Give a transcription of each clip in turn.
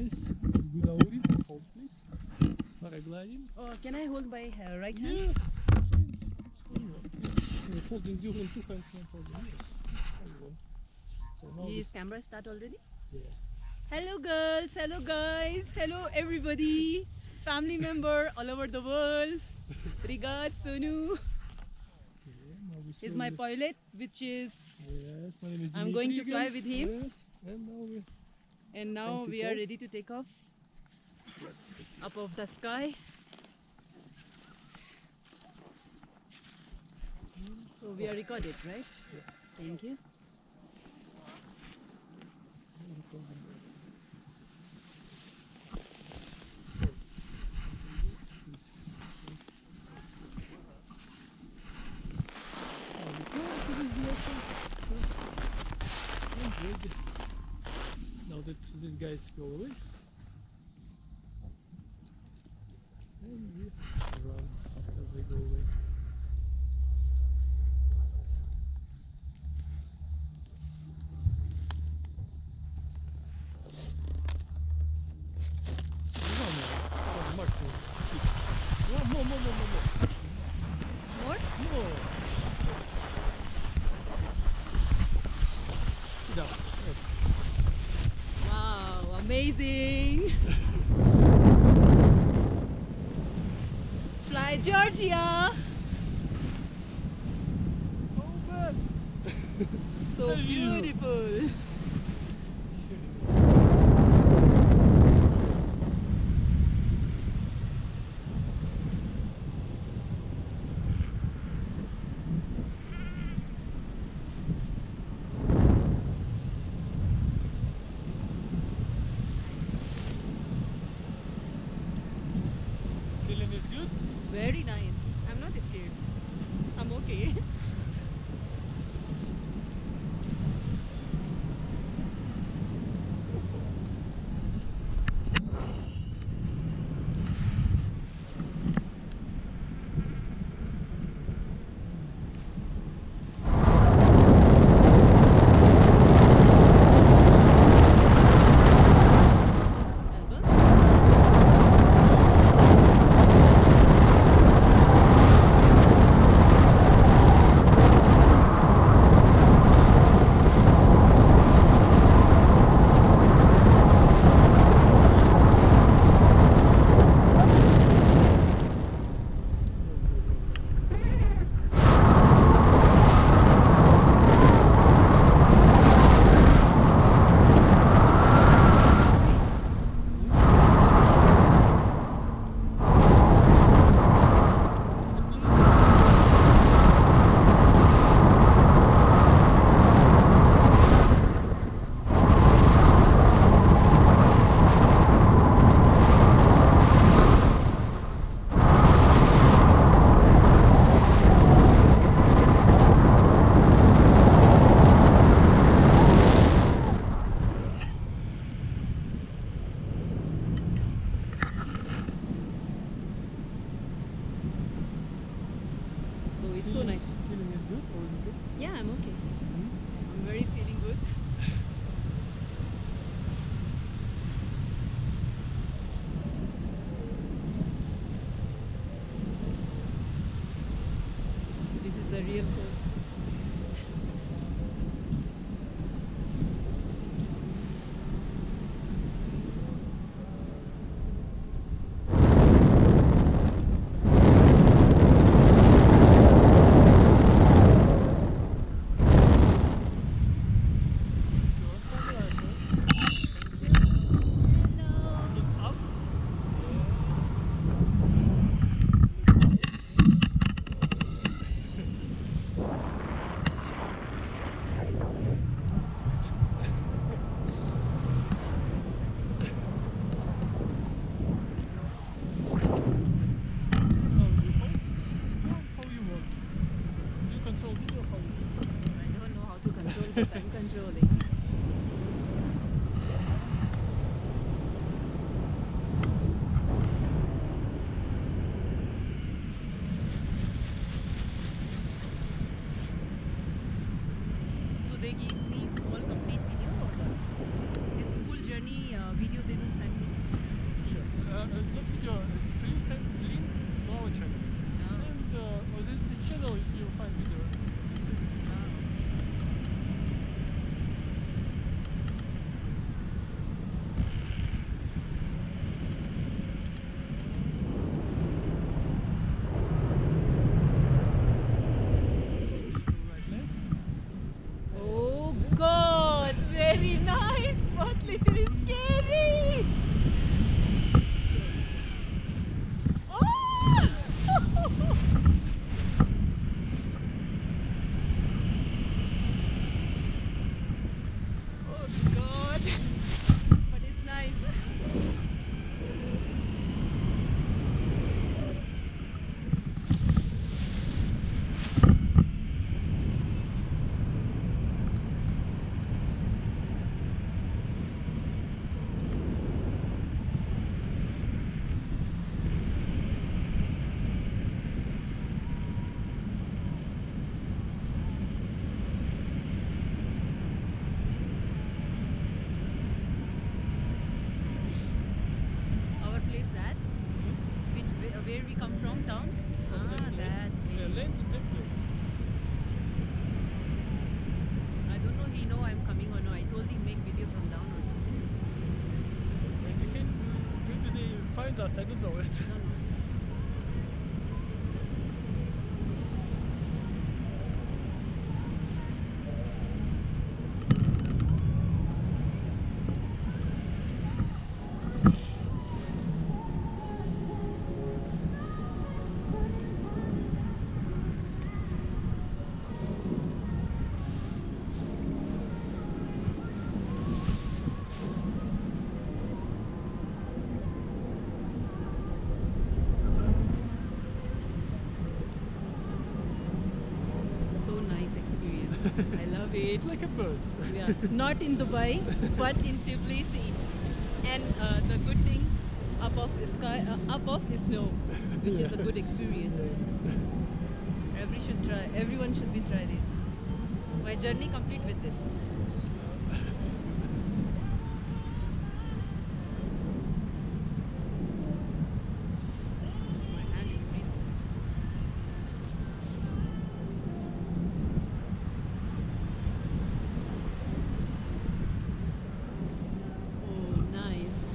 nice. Gulauri, hold please. Paragliding. Oh, can I hold my right hand? Yes. Yes. Holding during two hands and holding. Yes. Hold on. So now Is camera start already? yes. Hello girls, hello guys, hello everybody, family member all over the world. Regards Sonu. Okay, now we Is my slowly- pilot, which is Yes, my name is I'm going to Dimitri fly again. with him. Yes, and now we and now And we take are off. ready to take off yes, yes, up of the sky. So we are recorded, right? Yes. Thank you. Now that these guys go away, and we run after they go away. Maximum speed. More. More? More. Sit up. Yes. Wow, amazing! Fly Georgia! So bad. So Thank you. beautiful! Feeling is good? Very nice. I'm not scared. I'm okay. Albert? where we come from, town? Ah, that Yeah, way. lane to that place. I don't know he know I'm coming or no. I told him make video from down also. And if it, maybe they find us, I don't know it. No, no. So nice experience. I love it. It's like a bird. Yeah, not in Dubai, but in Tbilisi. And the good thing, above is sky, above is snow, which is a good experience. Everyone should be try this. My journey complete with this. My hand is free. Oh, nice.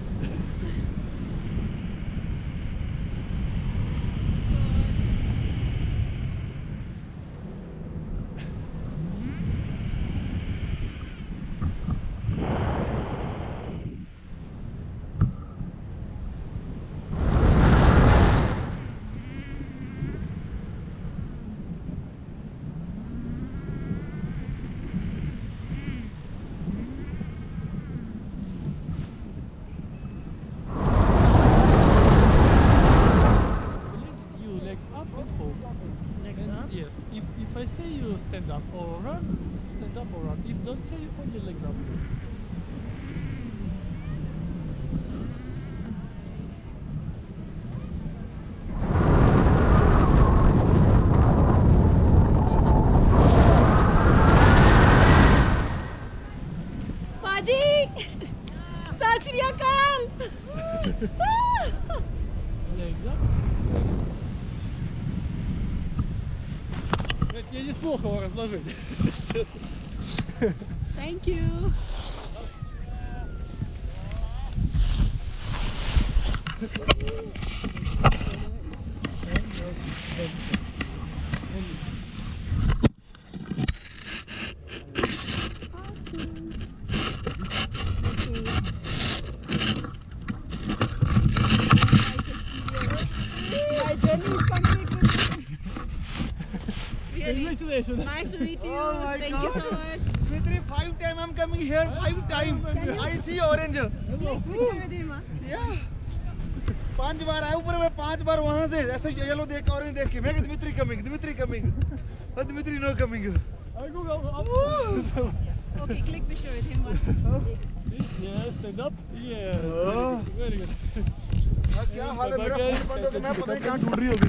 You legs up and hold. Legs And up. yes, if I say you stand up or run, stand up or run. If don't say, you hold your legs up. Paji! Sat Sri Akal! Legs up. Это я не смог его разложить. Thank you. My journey is complete with this. Really Congratulations. nice to meet you. Oh my Thank you so God. much. Dmitry, 5 times I'm coming here, 5 times. I see orange. Yeah. 5 बार आया ऊपर में 5 बार वहाँ से ऐसे yellow देख के orange देख के मैं Dmitry coming, Dmitry coming. But Dmitry no coming. I go up. Okay, click picture with him. One. Yes, stand up. Yeah. Oh. Very good. क्या हाल है मेरा फोन बंद हो गया मैं पता नहीं कहाँ ढूंढ रही होगी